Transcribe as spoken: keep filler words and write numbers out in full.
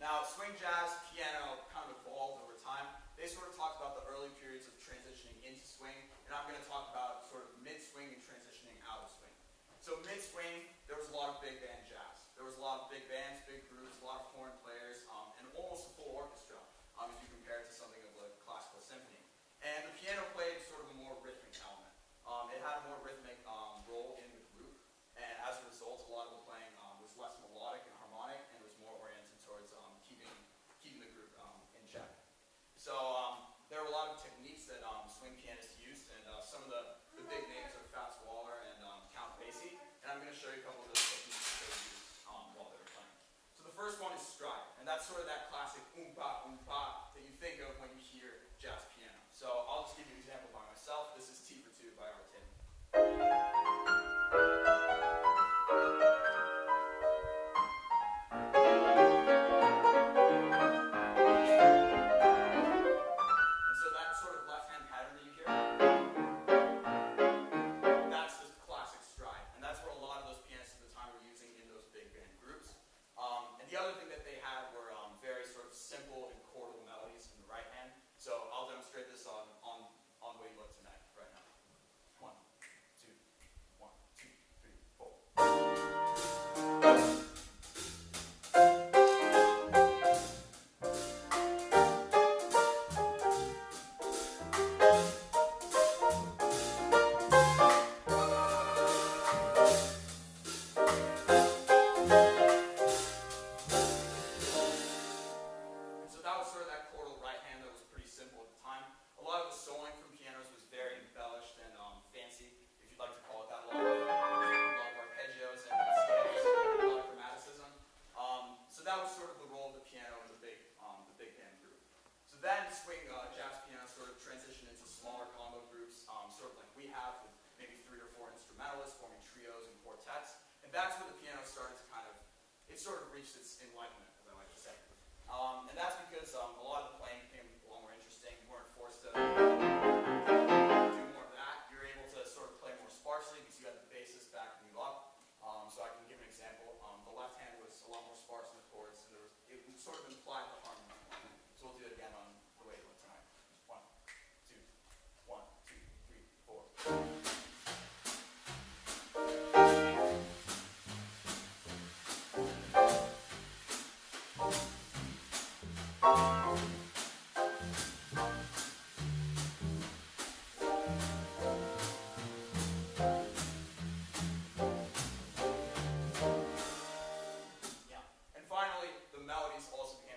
Now, swing jazz, piano kind of evolved over time. They sort of talked about the early periods of transitioning into swing, and I'm going to talk about sort of mid-swing and transitioning out of swing. So mid-swing, there was a lot of big band jazz. There was a lot of big bands, big groups, a lot of horn players, um, and almost a full orchestra, um, if you compare it to something of like classical symphony. And the piano played sort of a more rhythmic element. Um, it had a more rhythmic um, role in the group, and as a result, a lot of the playing um, was less melodic and harmonic, and was more oriented towards um, keeping, keeping the group um, in check. So um, there were a lot of techniques that um, swing pianists used, and uh, some of the, the big names are Fats Waller and um, Count Basie, and I'm going to show you a couple of those techniques that they used um, while they were playing. So the first one is stride, and that's sort of that classic oompa oompa that you think of when you hear jazz piano. So I'll just give you an example by myself. This is T for two by Artin. The other thing that they had were um, very sort of simple and chordal melodies in the right hand. So I'll demonstrate this on, on, on the way you look tonight, right now. One, two, one, two, three, four. Then swing uh, jazz piano sort of transitioned into smaller combo groups, um, sort of like we have, with maybe three or four instrumentalists forming trios and quartets. And that's where the piano started to kind of, it sort of reached its enlightenment, as I like to say. Um, and that's because um, a lot of the playing became a lot more interesting. You weren't forced to do more of that. You're able to sort of play more sparsely because you had the bassist backing you up. Um, so I can give an example. Um, the left hand was a lot more sparse in the chords, and there was, it sort of implied the harmony. So we'll do it again on the way you look tonight. One, two, one, two, three, four. Yeah. And finally, the melodies also became